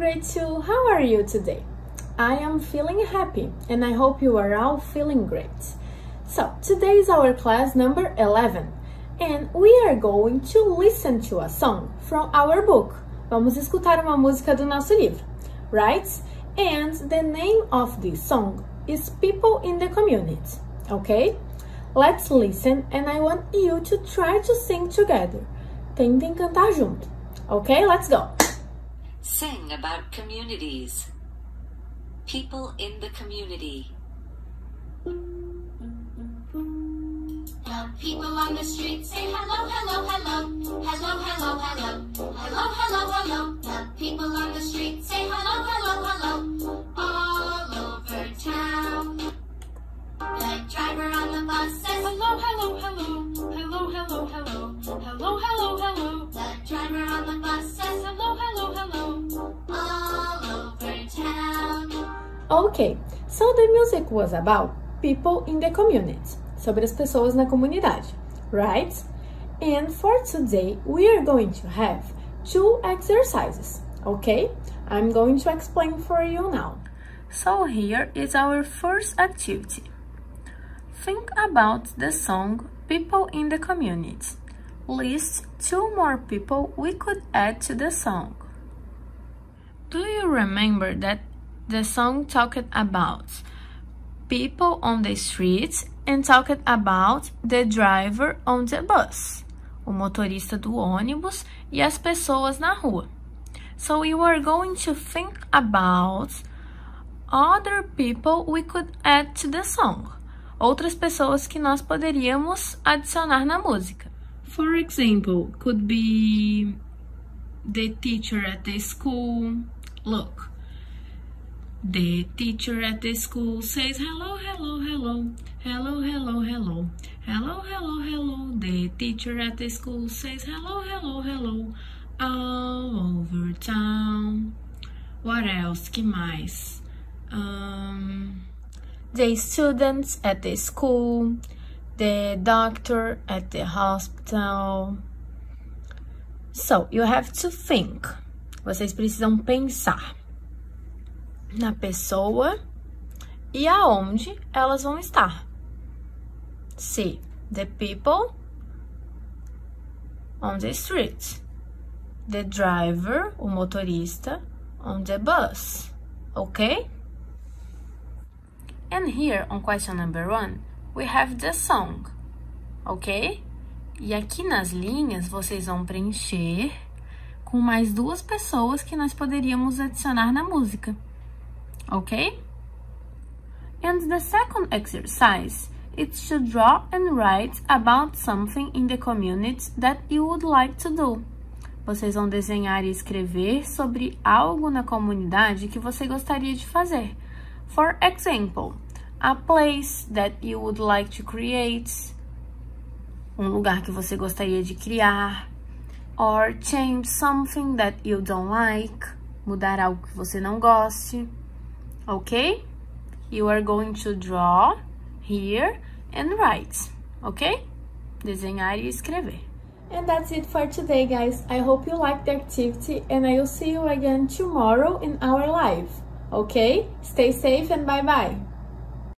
great too. How are you today? I am feeling happy and I hope you are all feeling great. So, today is our class number 11 and we are going to listen to a song from our book. Vamos escutar uma música do nosso livro, right? And the name of this song is People in the Community, okay? Let's listen and I want you to try to sing together. Tentem cantar junto. Okay, let's go. Sing about communities. People in the community. The people on the street say hello, hello, hello. Hello, hello, hello. Hello, hello, hello. The people on the street say hello, hello, hello. All over town. The driver on the bus says hello, hello, hello. Hello, hello, hello. Hello, hello, hello. The driver on the bus says hello, hello, hello. All over town. Okay, so the music was about people in the community, sobre as pessoas na comunidade, right? And for today, we are going to have 2 exercises, okay? I'm going to explain for you now. So here is our first activity. Think about the song People in the Community. List 2 more people we could add to the song. Do you remember that the song talked about people on the street and talked about the driver on the bus, o motorista do ônibus e as pessoas na rua. So you are going to think about other people we could add to the song. Outras pessoas que nós poderíamos adicionar na música. For example, could be the teacher at the school. Look. The teacher at the school says hello, hello, hello. Hello, hello, hello. Hello, hello, hello. The teacher at the school says hello, hello, hello. All over town. What else? Que mais? The students at the school. The doctor at the hospital. So, you have to think. Vocês precisam pensar na pessoa e aonde elas vão estar. See, the people on the street. The driver, o motorista, on the bus. Okay? And here on question number 1, we have the song. Ok? E aqui nas linhas vocês vão preencher com mais 2 pessoas que nós poderíamos adicionar na música. Okay? And the second exercise is to draw and write about something in the community that you would like to do. Vocês vão desenhar e escrever sobre algo na comunidade que você gostaria de fazer. For example, a place that you would like to create. Um lugar que você gostaria de criar. Or change something that you don't like. Mudar algo que você não goste. Okay? You are going to draw here and write. Okay? Desenhar e escrever. And that's it for today, guys. I hope you liked the activity and I will see you again tomorrow in our live. Okay? Stay safe and bye-bye.